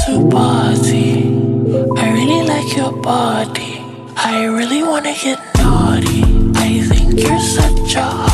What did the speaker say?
to party. I really like your body. I really wanna get naughty. I think you're such a